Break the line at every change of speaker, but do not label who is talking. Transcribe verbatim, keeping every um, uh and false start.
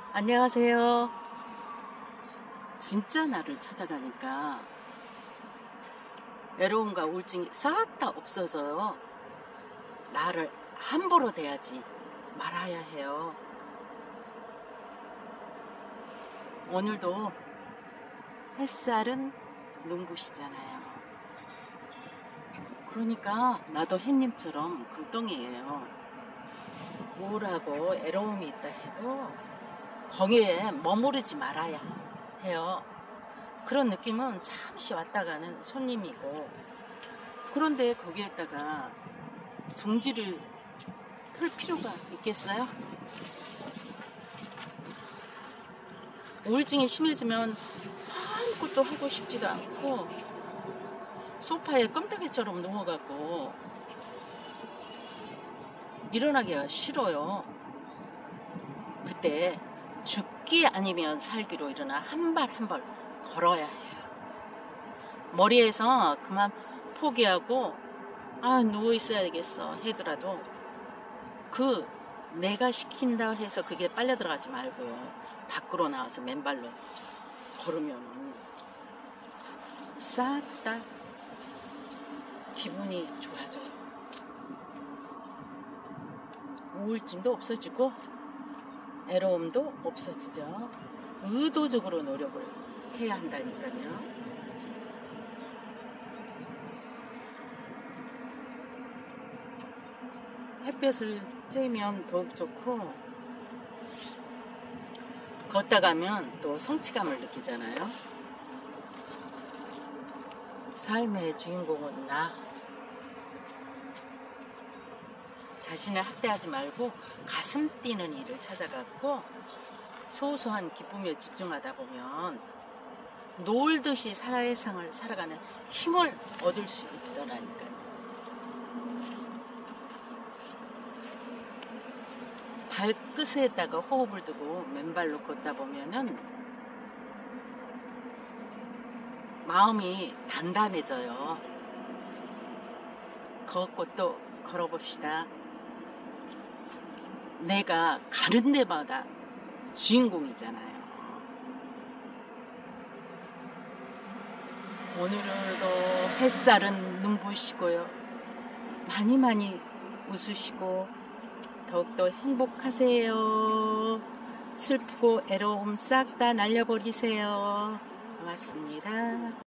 안녕하세요. 진짜 나를 찾아가니까 외로움과 우울증이 싹 다 없어져요. 나를 함부로 대하지 말아야 해요. 오늘도 햇살은 눈부시잖아요. 그러니까 나도 햇님처럼 금덩이에요. 우울하고 애로움이 있다 해도 거기에 머무르지 말아야 해요. 그런 느낌은 잠시 왔다 가는 손님이고, 그런데 거기에다가 둥지를 틀 필요가 있겠어요? 우울증이 심해지면 아무것도 하고 싶지도 않고 소파에 껌딱이처럼 누워갖고 일어나기가 싫어요. 그때 죽기 아니면 살기로 일어나 한 발 한 발 걸어야 해요. 머리에서 그만 포기하고 아 누워 있어야 되겠어 하더라도 그 내가 시킨다 해서 그게 빨려 들어가지 말고요. 밖으로 나와서 맨발로 걸으면 싹 다 기분이 좋아져요. 우울증도 없어지고 애로움도 없어지죠. 의도적으로 노력을 해야 한다니까요. 햇볕을 쬐면 더욱 좋고, 걷다 가면 또 성취감을 느끼잖아요. 삶의 주인공은 나. 자신을 학대하지 말고 가슴 뛰는 일을 찾아갖고 소소한 기쁨에 집중하다 보면 놀듯이 사회상을 살아가는 힘을 얻을 수 있더라니까요. 발끝에다가 호흡을 두고 맨발로 걷다 보면은 마음이 단단해져요. 걷고 또 걸어봅시다. 내가 가는 데마다 주인공이잖아요. 오늘도 햇살은 눈부시고요. 많이 많이 웃으시고 더욱더 행복하세요. 슬프고 애로움 싹 다 날려버리세요. 고맙습니다.